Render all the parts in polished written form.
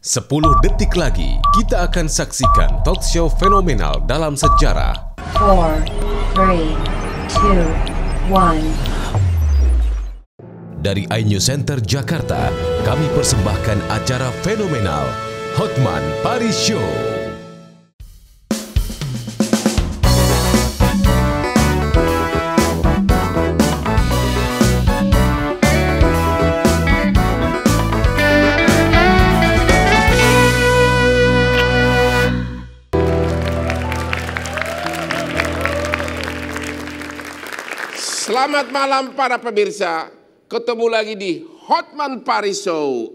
10 detik lagi, kita akan saksikan talk show fenomenal dalam sejarah. 4, 3, 2, 1. Dari iNews Center Jakarta, kami persembahkan acara fenomenal Hotman Paris Show. Selamat malam para pemirsa, ketemu lagi di Hotman Paris Show.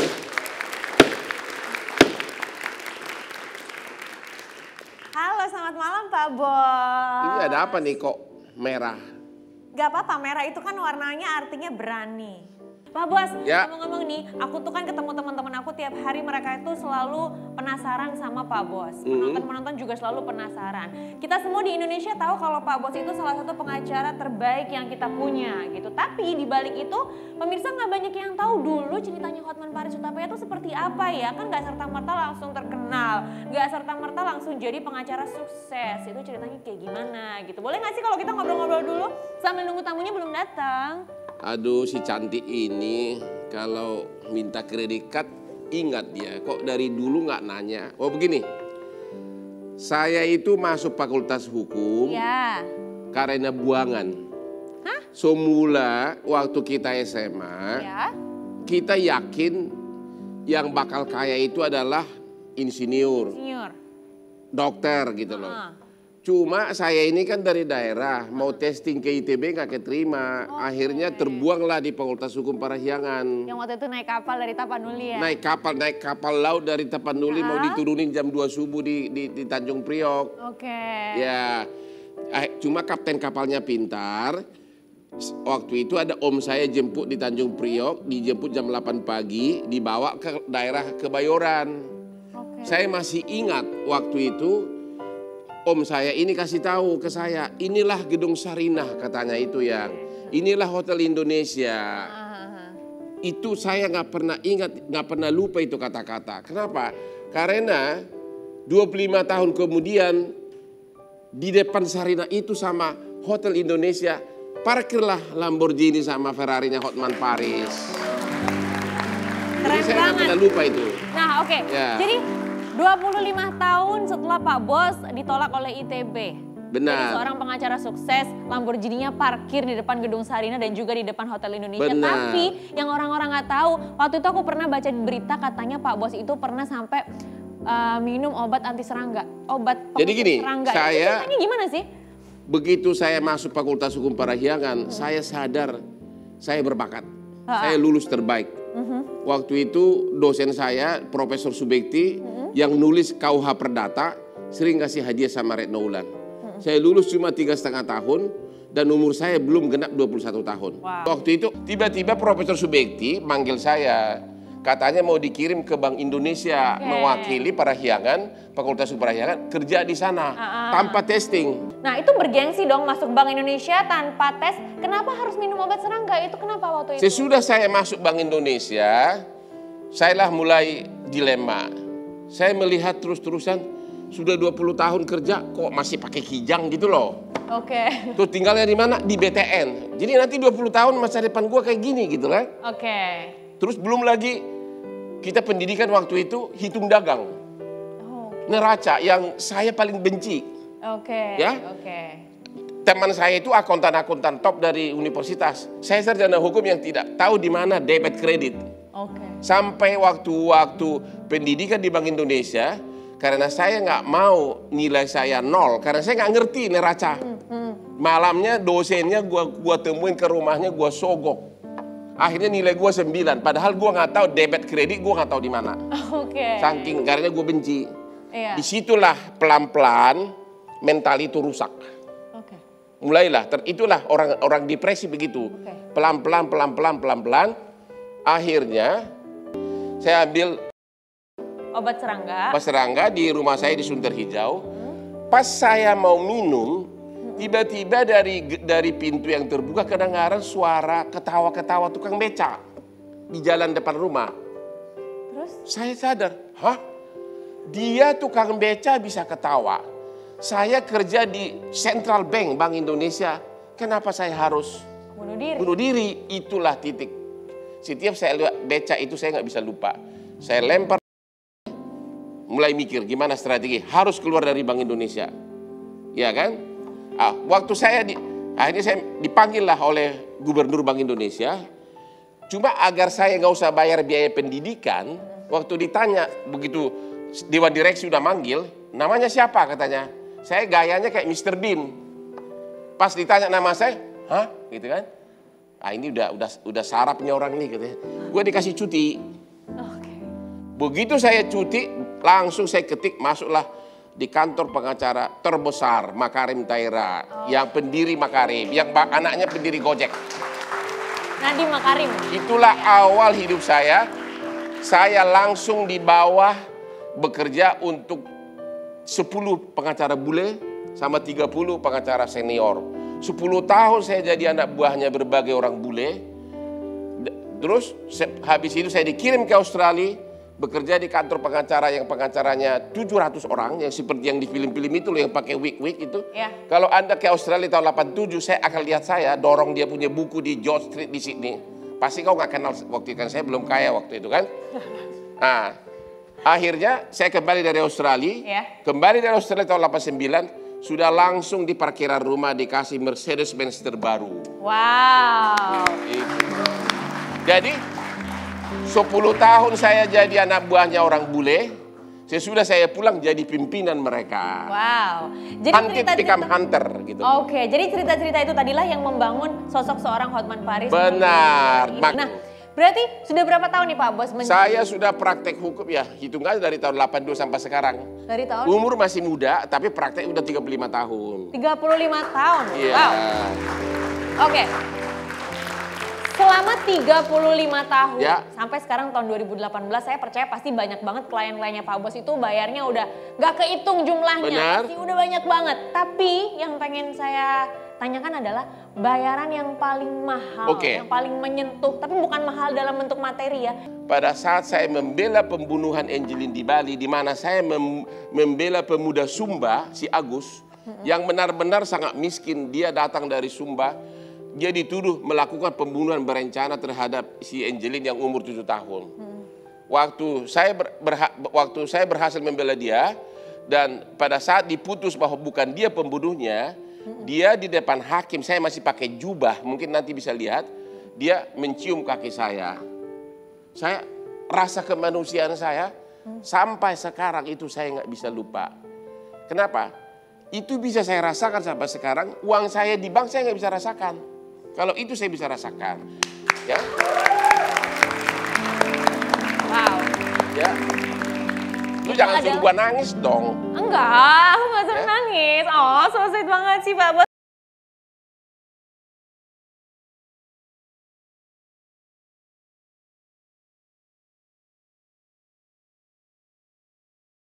Halo, selamat malam Pak Bos. Ini ada apa nih kok merah? Gak apa-apa, merah itu kan warnanya artinya berani. Pak Bos, Ya. ngomong-ngomong nih, aku tuh kan ketemu teman-teman aku tiap hari, mereka itu selalu penasaran sama Pak Bos. Penonton-penonton juga selalu penasaran. Kita semua di Indonesia tahu kalau Pak Bos itu salah satu pengacara terbaik yang kita punya gitu. Tapi di balik itu, pemirsa nggak banyak yang tahu dulu ceritanya Hotman Paris Hutapea itu seperti apa ya. Kan nggak serta-merta langsung terkenal, nggak serta-merta langsung jadi pengacara sukses. Itu ceritanya kayak gimana gitu. Boleh nggak sih kalau kita ngobrol-ngobrol dulu sambil nunggu tamunya belum datang? Aduh, si cantik ini kalau minta kredit card ingat dia kok dari dulu nggak nanya. Oh begini, saya itu masuk fakultas hukum Ya. karena buangan. Hah? Semula waktu kita SMA, Ya. kita yakin yang bakal kaya itu adalah insinyur, Senior. dokter gitu loh. Ah. Cuma saya ini kan dari daerah, mau testing ke ITB nggak keterima. Akhirnya terbuanglah di Fakultas Hukum Parahyangan. Yang waktu itu naik kapal dari Tapanuli ya? Naik kapal laut dari Tapanuli mau diturunin jam 2 subuh di Tanjung Priok. Oke. Ya, cuma kapten kapalnya pintar. Waktu itu ada om saya jemput di Tanjung Priok, dijemput jam 8 pagi, dibawa ke daerah Kebayoran. Oke. Saya masih ingat waktu itu om saya ini kasih tahu ke saya, inilah Gedung Sarinah katanya itu yang, inilah Hotel Indonesia. Itu saya nggak pernah ingat, nggak pernah lupa itu kata-kata. Kenapa? Karena 25 tahun kemudian di depan Sarinah itu sama Hotel Indonesia, parkirlah Lamborghini sama Ferrarinya Hotman Paris. Jadi saya nggak pernah lupa itu. Nah oke, Ya. jadi 25 tahun setelah Pak Bos ditolak oleh ITB. Benar. Jadi seorang pengacara sukses, Lamborghini-nya parkir di depan Gedung Sarinah dan juga di depan Hotel Indonesia. Benar. Tapi yang orang-orang nggak tahu, waktu itu aku pernah baca di berita katanya Pak Bos itu pernah sampai minum obat anti serangga. Obat Jadi gini, serangga. saya- Itu ceritanya gimana sih? Begitu saya masuk Fakultas Hukum Parahyangan, saya sadar saya berbakat. Saya lulus terbaik. Waktu itu dosen saya, Profesor Subekti, yang nulis KUH Perdata, sering kasih hadiah sama Retno Ulan. Saya lulus cuma 3,5 tahun, dan umur saya belum genap 21 tahun. Wow. Waktu itu tiba-tiba Profesor Subekti manggil saya. Katanya mau dikirim ke Bank Indonesia, mewakili Parahyangan, Fakultas Hukum Parahyangan, kerja di sana tanpa testing. Nah itu bergengsi dong masuk Bank Indonesia tanpa tes. Kenapa harus minum obat serangga? Itu kenapa waktu itu? Sesudah saya masuk Bank Indonesia, sayalah mulai dilema. Saya melihat terus-terusan, sudah 20 tahun kerja kok masih pakai kijang gitu loh. Oke. Terus tinggalnya di mana? Di BTN. Jadi nanti 20 tahun masa depan gua kayak gini gitu lah. Oke. Terus belum lagi kita pendidikan waktu itu hitung dagang. Oh, Neraca yang saya paling benci. oke. Ya? Oke. Teman saya itu akuntan-akuntan top dari universitas. Saya sarjana hukum yang tidak tahu di mana debit kredit. Oke. Sampai waktu pendidikan di Bank Indonesia, karena saya nggak mau nilai saya 0, karena saya nggak ngerti neraca. Malamnya dosennya gua temuin ke rumahnya, gua sogok. Akhirnya nilai gua 9, padahal gua nggak tahu debit kredit, gua nggak tahu di mana. Oke. Saking karena gua benci. Iya. Disitulah pelan-pelan mental itu rusak. Oke. Mulailah, itulah orang depresi begitu. Oke. Pelan-pelan. Akhirnya saya ambil Obat serangga. obat serangga di rumah saya di Sunter Hijau. Pas saya mau minum, tiba-tiba dari pintu yang terbuka kedengaran suara ketawa-ketawa tukang beca di jalan depan rumah. Terus? Saya sadar, hah? Dia tukang beca bisa ketawa. Saya kerja di Central Bank, Bank Indonesia. Kenapa saya harus Bunuh diri. bunuh diri? Itulah titik. Setiap saya lihat beca itu saya nggak bisa lupa. Saya lempar, mulai mikir gimana strategi. Harus keluar dari Bank Indonesia. Ya kan? Waktu saya akhirnya saya dipanggil lah oleh Gubernur Bank Indonesia. Cuma agar saya nggak usah bayar biaya pendidikan, waktu ditanya begitu Dewan Direksi udah manggil, namanya siapa katanya. Saya gayanya kayak Mr. Bean. Pas ditanya nama saya, hah? Gitu kan? Ini udah sarapnya orang nih katanya. Gue dikasih cuti. Oke. Begitu saya cuti, langsung saya ketik masuklah di kantor pengacara terbesar Makarim Taira, yang pendiri Makarim, yang anaknya pendiri Gojek. Nadiem Makarim. Itulah awal hidup saya. Saya langsung di bawah bekerja untuk 10 pengacara bule sama 30 pengacara senior. 10 tahun saya jadi anak buahnya berbagai orang bule. Terus habis itu saya dikirim ke Australia, bekerja di kantor pengacara yang pengacaranya 700 orang, yang seperti yang di film-film itu loh, yang pakai wig-wig itu. Ya. Kalau Anda ke Australia tahun 87, saya akan lihat saya dorong dia punya buku di George Street di Sydney. Pasti kau nggak kenal waktu itu kan, saya belum kaya waktu itu kan. Nah, akhirnya saya kembali dari Australia. Ya. Kembali dari Australia tahun 89, sudah langsung di parkiran rumah dikasih Mercedes-Benz terbaru. Wow. Itu. Jadi 10 tahun saya jadi anak buahnya orang bule. Sesudah saya pulang jadi pimpinan mereka. Wow. Jadi Hunted become hunter gitu. Oke, jadi cerita-cerita itu tadilah yang membangun sosok seorang Hotman Paris. Benar. Nah, berarti sudah berapa tahun nih Pak Bos? Saya sudah praktek hukum ya, hitung aja dari tahun 82 sampai sekarang. Dari tahun? Umur masih muda, tapi praktek udah 35 tahun. 35 tahun. Iya. Wow. Oke. Selama 35 tahun, Ya. sampai sekarang tahun 2018, saya percaya pasti banyak banget klien-kliennya Pak Bos itu bayarnya udah gak kehitung jumlahnya. Benar. Pasti udah banyak banget. Tapi yang pengen saya tanyakan adalah bayaran yang paling mahal, Oke. yang paling menyentuh. Tapi bukan mahal dalam bentuk materi ya. Pada saat saya membela pembunuhan Angelin di Bali, di mana saya membela pemuda Sumba, si Agus, yang benar-benar sangat miskin, dia datang dari Sumba. Dia dituduh melakukan pembunuhan berencana terhadap si Angelin yang umur 7 tahun. Waktu saya berhasil membela dia, dan pada saat diputus bahwa bukan dia pembunuhnya, dia di depan hakim, saya masih pakai jubah, mungkin nanti bisa lihat, dia mencium kaki saya. Saya rasa kemanusiaan saya sampai sekarang itu saya nggak bisa lupa. Kenapa? Itu bisa saya rasakan sampai sekarang. Uang saya di bank saya nggak bisa rasakan. Kalau itu saya bisa rasakan, ya. Wow. Ya. Lu jangan suruh gua nangis dong. Enggak, aku gak suruh nangis. Oh, so sweet banget sih Pak Bos.